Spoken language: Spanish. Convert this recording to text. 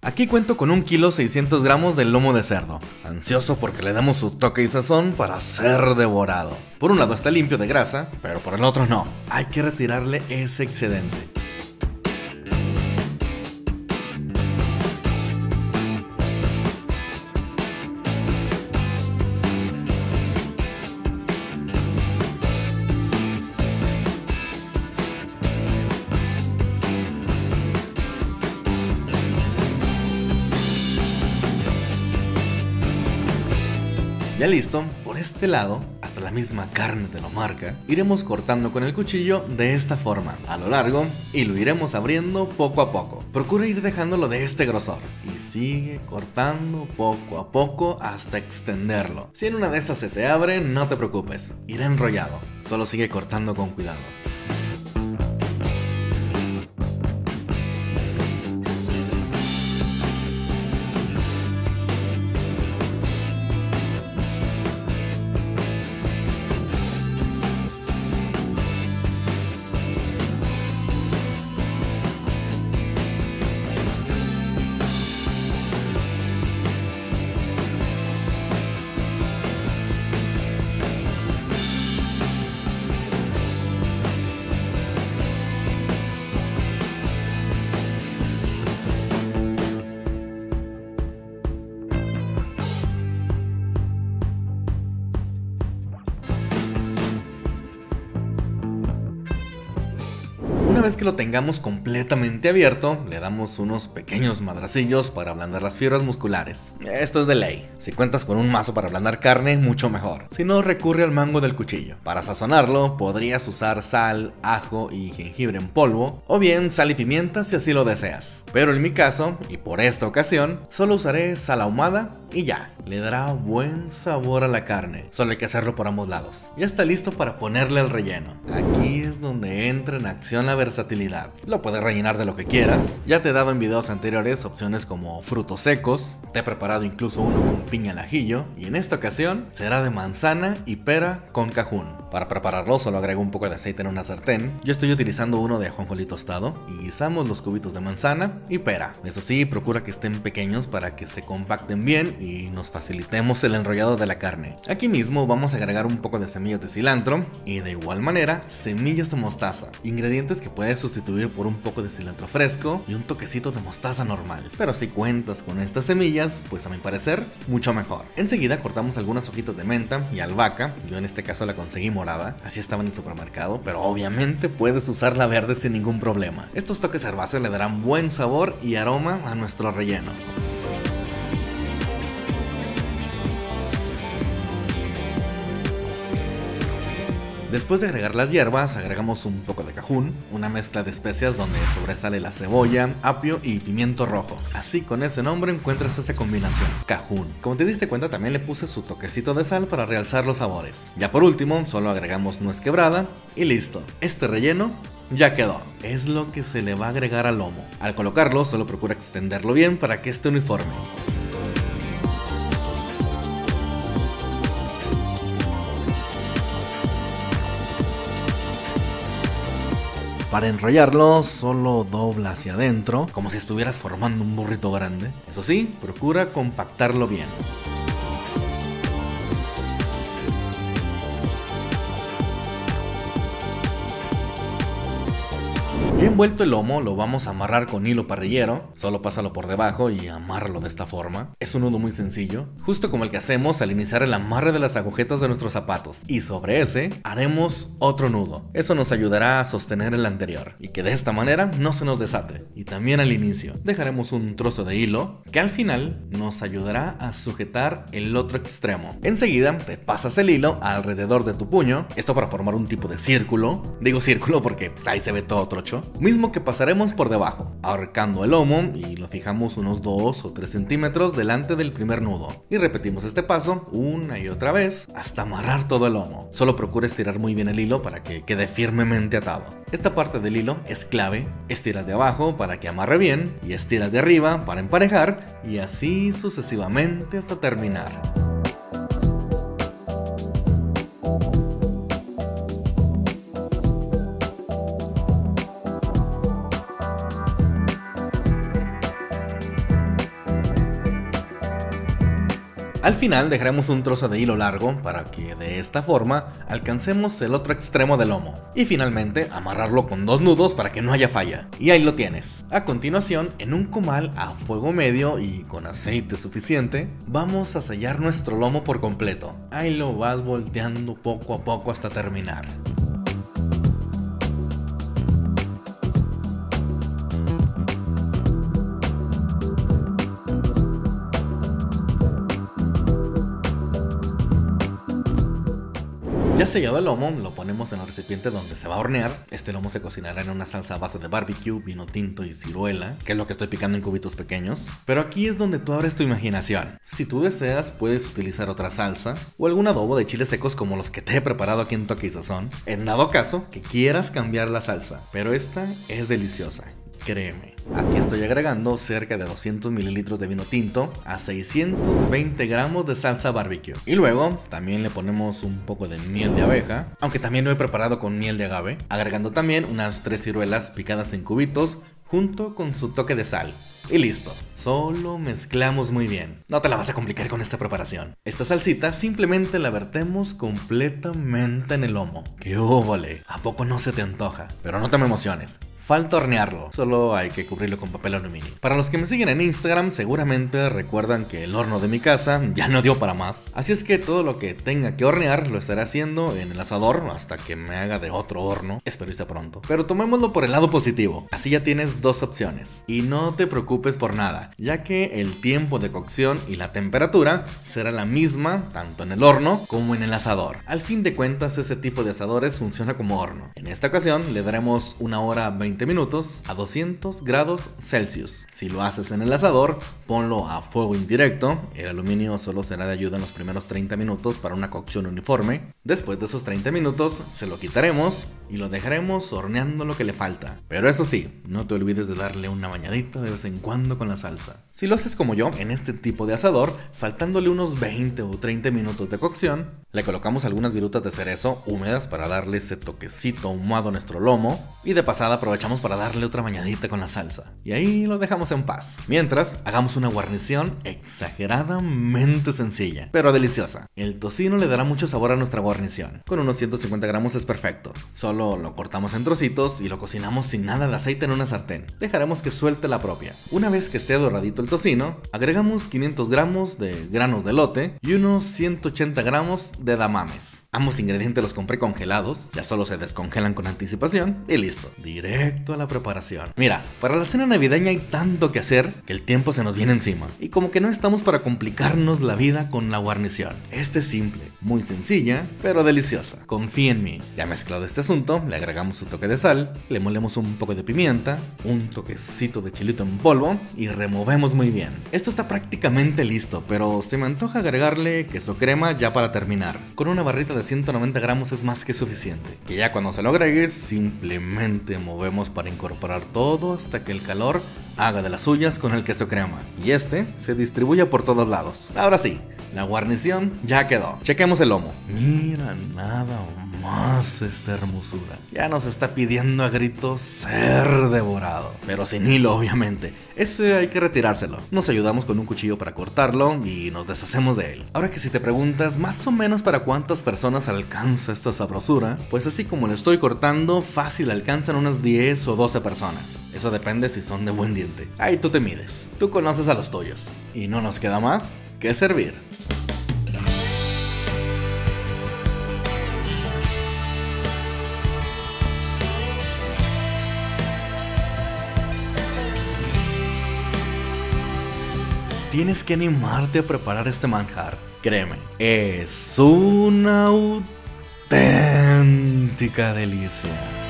Aquí cuento con 1,6 kg del lomo de cerdo, ansioso porque le damos su toque y sazón para ser devorado. Por un lado está limpio de grasa, pero por el otro no. Hay que retirarle ese excedente. Ya listo, por este lado, hasta la misma carne te lo marca, iremos cortando con el cuchillo de esta forma, a lo largo, y lo iremos abriendo poco a poco. Procura ir dejándolo de este grosor, y sigue cortando poco a poco hasta extenderlo. Si en una de esas se te abre, no te preocupes, irá enrollado, solo sigue cortando con cuidado. Una vez que lo tengamos completamente abierto, le damos unos pequeños madracillos para ablandar las fibras musculares. Esto es de ley. Si cuentas con un mazo para ablandar carne, mucho mejor. Si no, recurre al mango del cuchillo. Para sazonarlo, podrías usar sal, ajo y jengibre en polvo, o bien sal y pimienta si así lo deseas. Pero en mi caso, y por esta ocasión, solo usaré sal ahumada y ya, le dará buen sabor a la carne. Solo hay que hacerlo por ambos lados. Ya está listo para ponerle el relleno. Aquí es donde entra en acción la versatilidad. Lo puedes rellenar de lo que quieras. Ya te he dado en videos anteriores opciones como frutos secos. Te he preparado incluso uno con piña al ajillo. Y en esta ocasión será de manzana y pera con cajún. Para prepararlo solo agrego un poco de aceite en una sartén. Yo estoy utilizando uno de ajonjolí tostado. Y guisamos los cubitos de manzana y pera. Eso sí, procura que estén pequeños para que se compacten bien y nos facilitemos el enrollado de la carne. Aquí mismo vamos a agregar un poco de semillas de cilantro y de igual manera semillas de mostaza, ingredientes que puedes sustituir por un poco de cilantro fresco y un toquecito de mostaza normal. Pero si cuentas con estas semillas, pues a mi parecer mucho mejor. Enseguida cortamos algunas hojitas de menta y albahaca. Yo en este caso la conseguí morada, así estaba en el supermercado, pero obviamente puedes usarla verde sin ningún problema. Estos toques herbáceos le darán buen sabor y aroma a nuestro relleno. Después de agregar las hierbas, agregamos un poco de cajún, una mezcla de especias donde sobresale la cebolla, apio y pimiento rojo. Así con ese nombre encuentras esa combinación, cajún. Como te diste cuenta, también le puse su toquecito de sal para realzar los sabores. Ya por último, solo agregamos nuez quebrada y listo. Este relleno ya quedó. Es lo que se le va a agregar al lomo. Al colocarlo, solo procura extenderlo bien para que esté uniforme. Para enrollarlo, solo dobla hacia adentro, como si estuvieras formando un burrito grande. Eso sí, procura compactarlo bien. Ya envuelto el lomo, lo vamos a amarrar con hilo parrillero. Solo pásalo por debajo y amárralo de esta forma. Es un nudo muy sencillo, justo como el que hacemos al iniciar el amarre de las agujetas de nuestros zapatos. Y sobre ese haremos otro nudo. Eso nos ayudará a sostener el anterior y que de esta manera no se nos desate. Y también al inicio dejaremos un trozo de hilo que al final nos ayudará a sujetar el otro extremo. Enseguida te pasas el hilo alrededor de tu puño, esto para formar un tipo de círculo. Digo círculo porque pues, ahí se ve todo trocho. Mismo que pasaremos por debajo, ahorcando el lomo y lo fijamos unos 2 o 3 centímetros delante del primer nudo. Y repetimos este paso una y otra vez hasta amarrar todo el lomo. Solo procura estirar muy bien el hilo para que quede firmemente atado. Esta parte del hilo es clave. Estiras de abajo para que amarre bien y estiras de arriba para emparejar y así sucesivamente hasta terminar. Al final dejaremos un trozo de hilo largo para que de esta forma alcancemos el otro extremo del lomo. Y finalmente amarrarlo con 2 nudos para que no haya falla. Y ahí lo tienes. A continuación, en un comal a fuego medio y con aceite suficiente, vamos a sellar nuestro lomo por completo. Ahí lo vas volteando poco a poco hasta terminar. Ya sellado el lomo, lo ponemos en el recipiente donde se va a hornear. Este lomo se cocinará en una salsa a base de barbecue, vino tinto y ciruela, que es lo que estoy picando en cubitos pequeños. Pero aquí es donde tú abres tu imaginación. Si tú deseas, puedes utilizar otra salsa o algún adobo de chiles secos como los que te he preparado aquí en Toque y Sazón, en dado caso que quieras cambiar la salsa. Pero esta es deliciosa. Créeme. Aquí estoy agregando cerca de 200 mililitros de vino tinto a 620 gramos de salsa barbecue. Y luego también le ponemos un poco de miel de abeja, aunque también lo he preparado con miel de agave, agregando también unas 3 ciruelas picadas en cubitos junto con su toque de sal. Y listo, solo mezclamos muy bien. No te la vas a complicar con esta preparación. Esta salsita simplemente la vertemos completamente en el lomo. ¡Qué óvole! ¿A poco no se te antoja? Pero no te me emociones. Falta hornearlo, solo hay que cubrirlo con papel aluminio. Para los que me siguen en Instagram, seguramente recuerdan que el horno de mi casa ya no dio para más. Así es que todo lo que tenga que hornear lo estaré haciendo en el asador hasta que me haga de otro horno. Espero irse pronto. Pero tomémoslo por el lado positivo. Así ya tienes 2 opciones. Y no te preocupes por nada, ya que el tiempo de cocción y la temperatura será la misma tanto en el horno como en el asador. Al fin de cuentas, ese tipo de asadores funciona como horno. En esta ocasión le daremos 1 hora 20 minutos a 200 grados Celsius. Si lo haces en el asador, ponlo a fuego indirecto. El aluminio solo será de ayuda en los primeros 30 minutos para una cocción uniforme. Después de esos 30 minutos se lo quitaremos y lo dejaremos horneando lo que le falta. Pero eso sí, no te olvides de darle una bañadita de vez en cuando con la salsa. Si lo haces como yo, en este tipo de asador, faltándole unos 20 o 30 minutos de cocción, le colocamos algunas virutas de cerezo húmedas para darle ese toquecito ahumado a nuestro lomo y de pasada aprovechamos para darle otra bañadita con la salsa. Y ahí lo dejamos en paz. Mientras, hagamos una guarnición exageradamente sencilla, pero deliciosa. El tocino le dará mucho sabor a nuestra guarnición. Con unos 150 gramos es perfecto. Solo lo cortamos en trocitos y lo cocinamos sin nada de aceite en una sartén. Dejaremos que suelte la propia. Una vez que esté doradito el tocino, agregamos 500 gramos de granos de elote y unos 180 gramos de damames. Ambos ingredientes los compré congelados, ya solo se descongelan con anticipación y listo. Directo a la preparación. Mira, para la cena navideña hay tanto que hacer que el tiempo se nos viene encima. Y como que no estamos para complicarnos la vida con la guarnición. Este es simple, muy sencilla, pero deliciosa. Confía en mí. Ya mezclado este asunto, le agregamos su toque de sal, le molemos un poco de pimienta, un toquecito de chilito en polvo y removemos muy bien. Esto está prácticamente listo, pero se me antoja agregarle queso crema ya para terminar. Con una barrita de 190 gramos es más que suficiente. Que ya cuando se lo agregues, simplemente movemos para incorporar todo hasta que el calor haga de las suyas con el queso crema y este se distribuya por todos lados. Ahora sí, la guarnición ya quedó. Chequemos el lomo. Mira nada más esta hermosura. Ya nos está pidiendo a gritos ser devorado, pero sin hilo obviamente. Ese hay que retirárselo. Nos ayudamos con un cuchillo para cortarlo y nos deshacemos de él. Ahora que si te preguntas más o menos para cuántas personas alcanza esta sabrosura, pues así como lo estoy cortando, fácil alcanzan unas 10 o 12 personas. Eso depende si son de buen diente. Ahí tú te mides. Tú conoces a los tuyos. Y no nos queda más que servir. Tienes que animarte a preparar este manjar. Créeme, es una auténtica delicia.